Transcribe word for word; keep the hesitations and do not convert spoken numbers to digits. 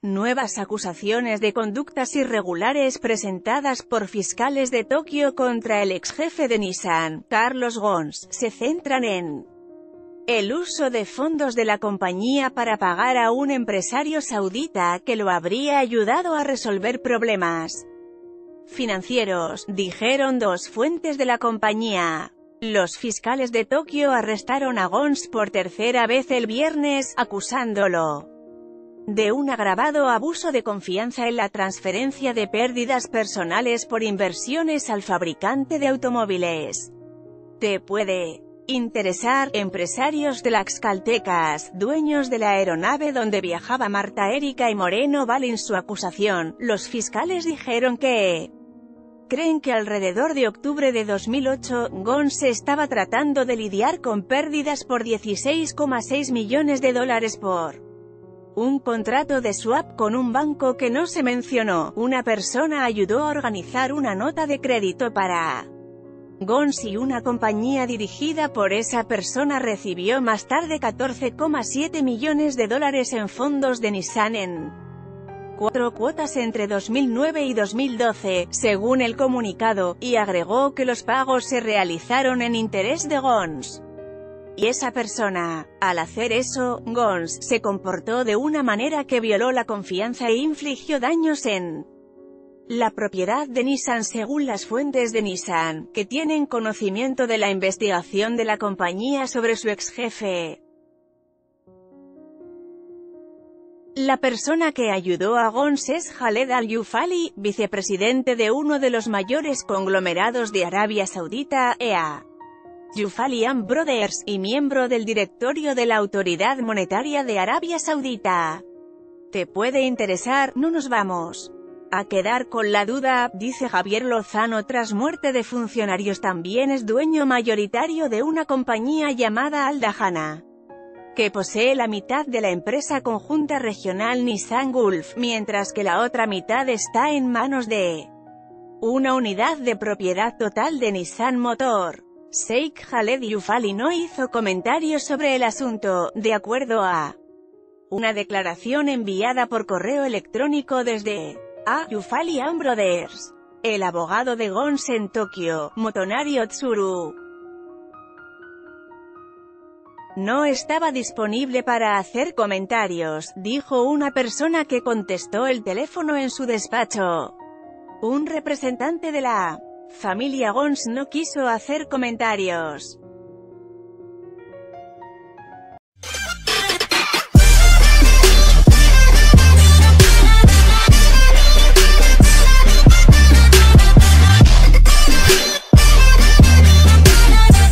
Nuevas acusaciones de conductas irregulares presentadas por fiscales de Tokio contra el exjefe de Nissan, Carlos Ghosn, se centran en el uso de fondos de la compañía para pagar a un empresario saudita que lo habría ayudado a resolver problemas financieros, dijeron dos fuentes de la compañía. Los fiscales de Tokio arrestaron a Ghosn por tercera vez el viernes, acusándolo de un agravado abuso de confianza en la transferencia de pérdidas personales por inversiones al fabricante de automóviles. Te puede interesar. Empresarios de Tlaxcaltecas, dueños de la aeronave donde viajaba Marta Erika y Moreno valen su acusación. Los fiscales dijeron que creen que alrededor de octubre de dos mil ocho, Ghosn se estaba tratando de lidiar con pérdidas por dieciséis coma seis millones de dólares por un contrato de swap con un banco que no se mencionó. Una persona ayudó a organizar una nota de crédito para Ghosn y una compañía dirigida por esa persona recibió más tarde catorce coma siete millones de dólares en fondos de Nissan en cuatro cuotas entre dos mil nueve y dos mil doce, según el comunicado, y agregó que los pagos se realizaron en interés de Ghosn. Y esa persona, al hacer eso, Ghosn se comportó de una manera que violó la confianza e infligió daños en la propiedad de Nissan según las fuentes de Nissan, que tienen conocimiento de la investigación de la compañía sobre su exjefe. La persona que ayudó a Ghosn es Khaled Al-Yufali, vicepresidente de uno de los mayores conglomerados de Arabia Saudita, E A. Yufali and Brothers, y miembro del directorio de la Autoridad Monetaria de Arabia Saudita. Te puede interesar. No nos vamos a quedar con la duda, dice Javier Lozano tras muerte de funcionarios. También es dueño mayoritario de una compañía llamada Al Dahana, que posee la mitad de la empresa conjunta regional Nissan Gulf, mientras que la otra mitad está en manos de una unidad de propiedad total de Nissan Motor. Sheikh Khaled Yufali no hizo comentarios sobre el asunto, de acuerdo a una declaración enviada por correo electrónico desde A. Yufali and Brothers. El abogado de Ghosn en Tokio, Motonari Otsuru, no estaba disponible para hacer comentarios, dijo una persona que contestó el teléfono en su despacho. Un representante de la familia Ghosn no quiso hacer comentarios.